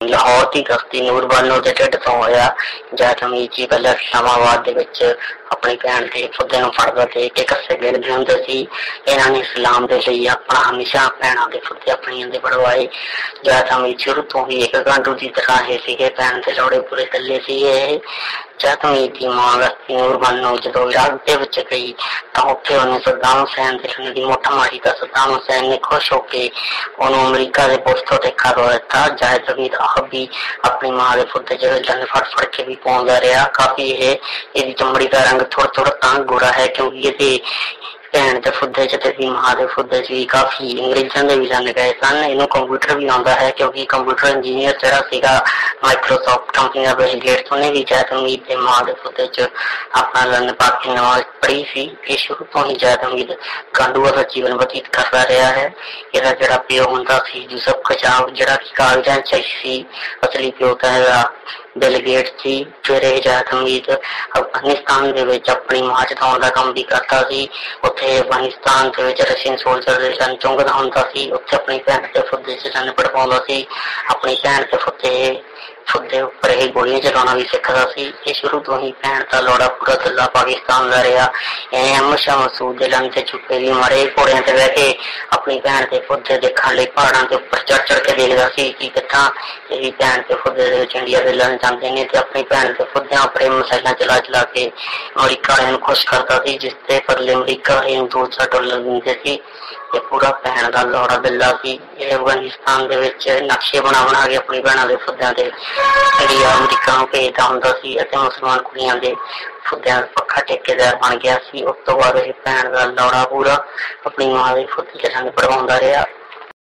लाहौर की गश्ती नूर बानो के ढिड तो होया। जैद हमीद जी पहले इस्लामाबाद दे विच अपनी भैन के फुद्दे नूं फड़दा ते कस्से गिणदे हुंदे सी। इन्हां ने इस्लाम दे लई अपना हमेशा भैणां दे फुद्दे अपणियां दे बढ़वाए। जैद हमीद शुरू तो ही एक गांडू की तरह ही सीगे, भैन के जोड़े पूरे कल्ले सीगे। जैद हमीद की मां गश्ती नूर बानो जदों इराक दे विच गई तां उत्थे उहने सद्दाम हुसैन दे लड़न दी मुठ मारी तां सद्दाम हुसैन ने खुश होके उन्होंने अमरीका के पुलिस तो टेका दो दिता। जायद हमीद आप भी अपनी मां के फुद्दे च फड़ फड़ के भी पाउंदा रहा। काफी ये चमड़ी का रंग थोड़ा थोड़ा तंग गोरा है, क्योंकि ये भैन के फुद्दे च ते मां के फुद्दे च भी काफी अंग्रेजों के भी रंग गए सन। इन्हों कंप्यूटर भी आता है, क्योंकि कंप्यूटर इंजीनियर जरा सीगा माइक्रोसॉफ्ट कंपनी का बिल गेट्स, उन्हें भी जायद हमीद के मां के फुद्दे च अपना रन पाकी नमाज पढ़ी सी। ये शुरू तो ही जायद हमीद गांडूआ का जीवन व्यतीत करता रहा है। ਇਹਦਾ ਜਿਹੜਾ ਪਿਓ ਹੁੰਦਾ ਸੀ ਯੂਸਫ ਖਸ਼ਾਬ, ਜਿਹੜਾ ਕਿ ਕਾਗਜ਼ਾਂ 'ਚ ਸੀ, ਅਸਲੀ ਪਿਓ ਤਾਂ ਇਹਦਾ ਬਿਲ ਗੇਟਸ ਸੀ। ਫਿਰ ਇਹ ਜਾਇਦ ਹਮੀਦ ਅਫਗਾਨਿਸਤਾਨ ਦੇ ਵਿੱਚ ਆਪਣੀ ਮਾਂ ਚੁਕਾਉਣ ਦਾ ਕੰਮ ਵੀ ਕਰਦਾ ਸੀ। ਉੱਥੇ ਅਫਗਾਨਿਸਤਾਨ ਦੇ ਵਿੱਚ ਰਸ਼ੀਅਨ ਸੋਲਜਰ ਦੇ ਚੰਨ ਚੁੰਗਦਾ ਹੁੰਦਾ ਸੀ। ਉੱਥੇ ਆਪਣੀ ਭੈਣ ਦੇ ਫੁੱਦੇ 'ਚ ਚੰਨ ਪੜਵਾਉਂਦਾ ਸੀ। ਆਪਣੀ ਭੈਣ ਦੇ फुद्दे उपर ही गोलियां चलाना भी सीखता सी। ये शुरू तो ही भैन का लौड़ा पूरा दल्ला पाकिस्तान का रहा। इन्हें हमेशा मसूद के लन से छुपे भी मारे, घोड़िया से बह के अपनी भैन के फुद्दे देखने लिए पहाड़ों के उपर चढ़ चढ़ के देखता सी कि कितना ये भैन के फुद्दे इंडिया के लन जाते हैं। तो अपनी भैन के फुद्दे पर मिसाइल चला चला के अमरीका वाले खुश करता सी, जिससे बदले अमरीका $200 देंगे सी। ये पूरा भैन का लौड़ा बिल्ला सी। अफगानिस्तान के नक्शे बना बना के अपनी भैनों के फुद्दों के इंडिया अमरीका में भेजता होंदा सी। मुसलमान कुड़ियां के फुद्दियां पक्का ठेकेदार बन गया सी। उस तो बाद भैन का लौड़ा पूरा अपनी मां के फुद्दे च रंग पड़वाउंदा रहा।